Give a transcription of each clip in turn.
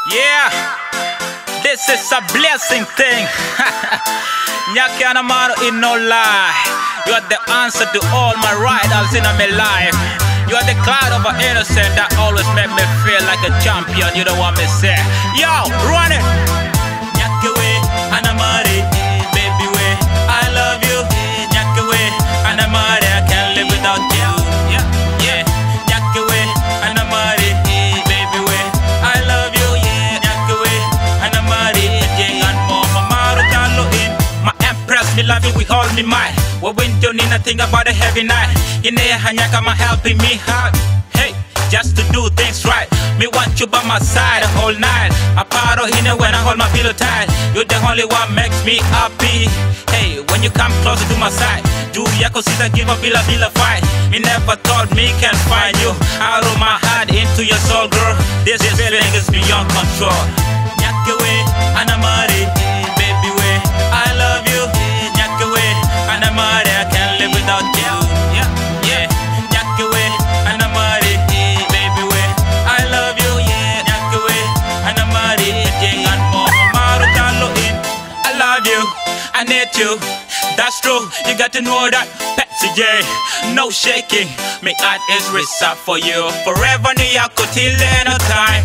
Yeah, this is a blessing thing. Nyake Anamaro in no lie. You are the answer to all my rivals in my life. You are the cloud of an innocent that always make me feel like a champion. You don't want me to say, yo, run it. Nyake we Anamari, baby we, I love you. Nyake we Anamari, I can't live without you. Yeah, yeah. Nyake we Anamari, baby we, I love you. Yeah, Nyake we Anamari, and more. Mamaru Kalo in my empress, me love you, we hold me mine. We went to need nothing about a heavy night. In there, Hanyaka, helping me hard. Hey, just to do things right. Me want you by my side the whole night. I paro in when I hold my pillow tight. You're the only one makes me happy. Hey, when you come closer to my side, do yako sita give a bila fight. Me never thought me can find you. I roll my heart into your soul, girl. This feeling is beyond control. Nyake we Anamari, baby we, I love you. Nyake we Anamari, I can't live without you. Yeah, yeah. Nyake we Anamari, baby we, I love you. Yeah, Nyake we Anamari, and more. Mamaru Kalo in, I love you, I need you. That's true, you got to know that. Pepsi J, no shaking. My heart is reserved for you. Forever niyako till end of time.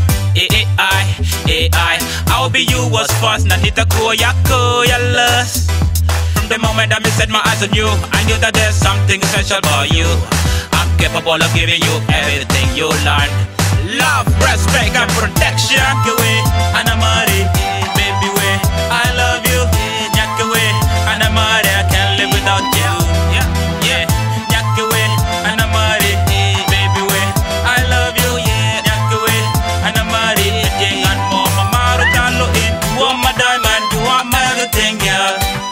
I'll be you was first. Nanita ko yako yalas. From the moment that me set my eyes on you, I knew that there's something special about you. I'm capable of giving you everything you learn. Love, respect, and protection. Nyake we Anamari, baby we, I love you. Nyake we Anamari, I can't live without you. Yeah, yeah. Nyake we Anamari, baby we, I love you. Yeah, Nyake we Anamari, and more. Mamaru Kalo in, you are my diamond, you are my everything, girl.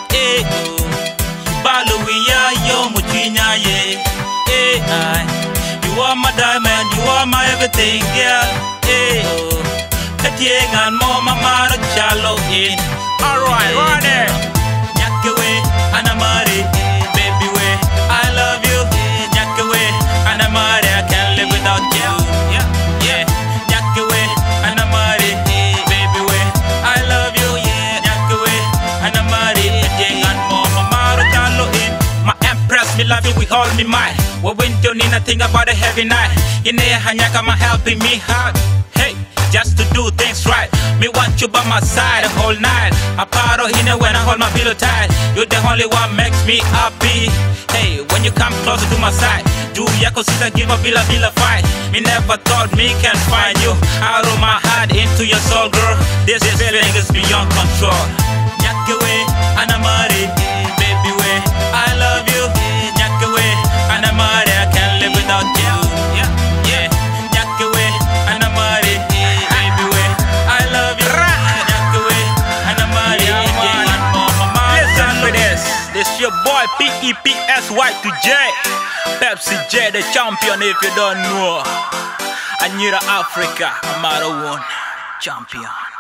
Baluia yo muchinya ye. You are my diamond, you are my everything, girl. Katieng and more, Mamaru Kalo in. Alright, run it. Nyake we Anamari, baby we, I love you. Nyake we Anamari, I can't live without you. Yeah, yeah. Nyake we Anamari, baby we, I love you. Yeah, Nyake we Anamari, and more. Mamaru Kalo in, my empress, me love you, we hold me mine. We went to need nothing about a heavy night. In there, Hanyaka, helping me hard. Hey, just to do things right. Me want you by my side the whole night. I paro in when I hold my pillow tight. You're the only one makes me happy. Hey, when you come closer to my side, do yako sita give a bila fight. Me never thought me can find you. I roll my heart into your soul, girl. This feeling is beyond control. Nyake we Anamari, baby we, I love you. Nyake we Anamari, I can't live without you. Yeah, yeah. Nyake we Anamari, baby we, I love you. Nyake we Anamari, and more. Listen to this. This your boy PEPSY2J. Pepsi J, the champion if you don't know. Anyira Africa, Amaro one champion.